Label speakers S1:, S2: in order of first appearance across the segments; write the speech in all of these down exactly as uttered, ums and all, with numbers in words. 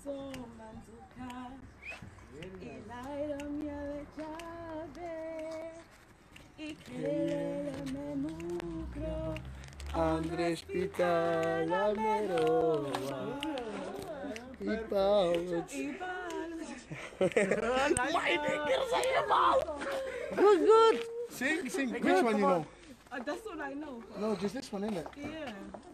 S1: somanzuka ilairo mieleciabe ikelele memukro
S2: Andrés Pitala Meroa i Paulo.
S1: My niggas are about.
S2: Good, good. Sing, sing. Which
S1: Good,
S2: one you know?
S1: Uh, that's all I know.
S2: No, just this one, isn't it?
S1: Yeah.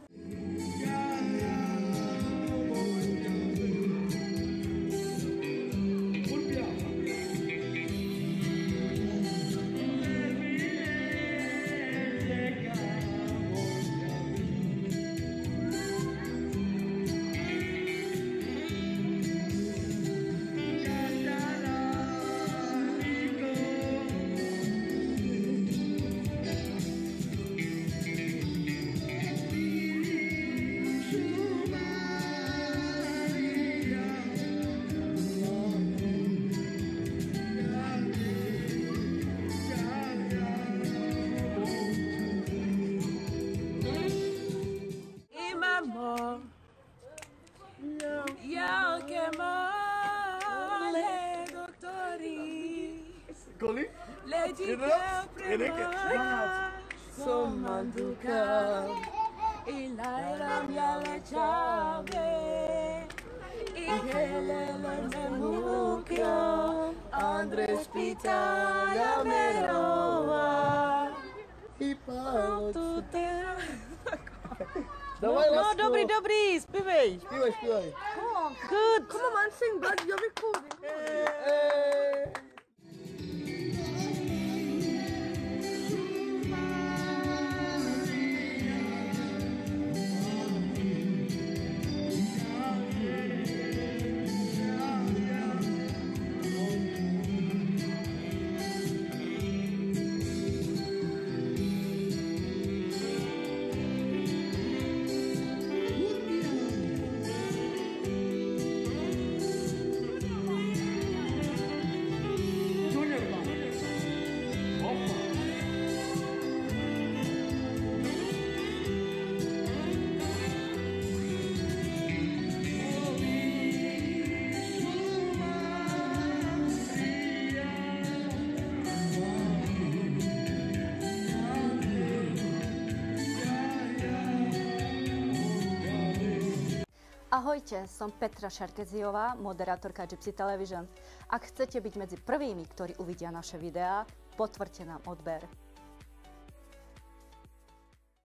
S1: Yo que male doctori
S2: Goli?
S1: Legi prema somanduka ilaira miale chave ikelele memukio Andrés Pitala Meroa
S2: i Paulo.
S3: No, no, dobry, dobry, śpiewaj.
S2: Śpiewaj, śpiewaj.
S3: Come on, good. Come on, man, sing, but you're recording.
S2: Hey.
S4: Ahojte, som Petra Šarkeziová, moderátorka Gypsy Television. Ak chcete byť medzi prvými, ktorí uvidia naše videá, potvrďte nám odber.